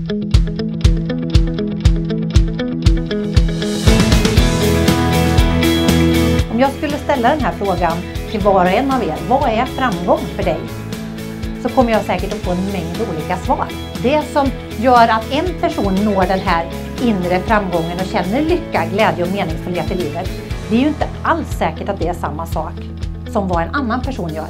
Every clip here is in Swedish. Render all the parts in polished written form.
Om jag skulle ställa den här frågan till var och en av er, vad är framgång för dig? Så kommer jag säkert att få en mängd olika svar. Det som gör att en person når den här inre framgången och känner lycka, glädje och meningsfullhet i livet, det är ju inte alls säkert att det är samma sak som vad en annan person gör.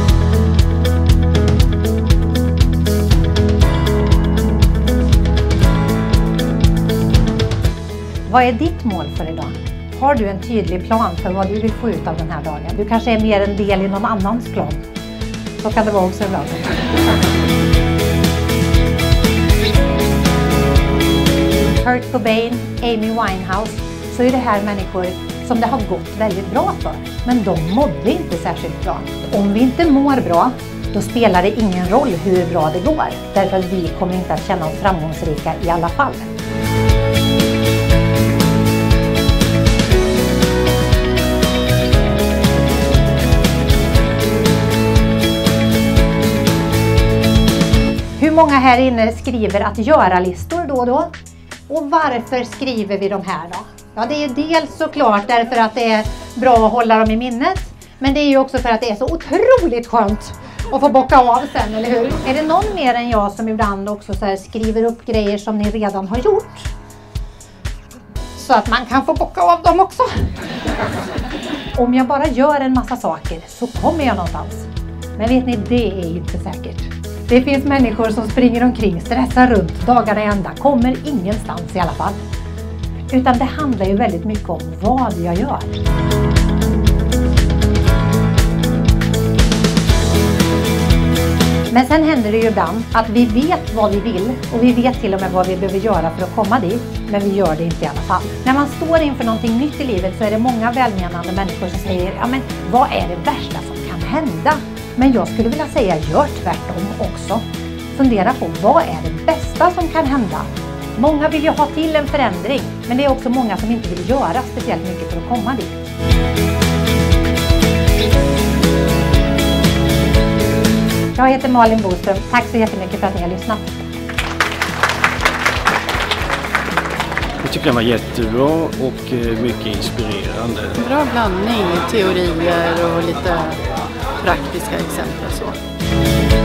Vad är ditt mål för idag? Har du en tydlig plan för vad du vill få ut av den här dagen? Du kanske är mer en del i någon annans plan. Så kan det vara också ibland. Kurt Cobain, Amy Winehouse, så är det här människor som det har gått väldigt bra för. Men de mådde inte särskilt bra. Om vi inte mår bra, då spelar det ingen roll hur bra det går. Därför att vi kommer inte att känna oss framgångsrika i alla fall. Hur många här inne skriver att göra-listor då och då? Och varför skriver vi de här då? Ja, det är dels såklart därför att det är bra att hålla dem i minnet. Men det är ju också för att det är så otroligt skönt att få bocka av sen, eller hur? Är det någon mer än jag som ibland också så här skriver upp grejer som ni redan har gjort? Så att man kan få bocka av dem också. Om jag bara gör en massa saker så kommer jag någonstans. Men vet ni, det är ju inte säkert. Det finns människor som springer omkring, stressar runt dagarna i ända, kommer ingenstans i alla fall. Utan det handlar ju väldigt mycket om vad jag gör. Men sen händer det ju ibland att vi vet vad vi vill och vi vet till och med vad vi behöver göra för att komma dit, men vi gör det inte i alla fall. När man står inför någonting nytt i livet så är det många välmenande människor som säger, ja men vad är det värsta som kan hända? Men jag skulle vilja säga, gör tvärtom också. Fundera på, vad är det bästa som kan hända? Många vill ju ha till en förändring, men det är också många som inte vill göra speciellt mycket för att komma dit. Jag heter Malin Boström. Tack så jättemycket för att ni har lyssnat. Jag tycker den var jättebra och mycket inspirerande. Bra blandning, teorier och lite praktiska exempel så.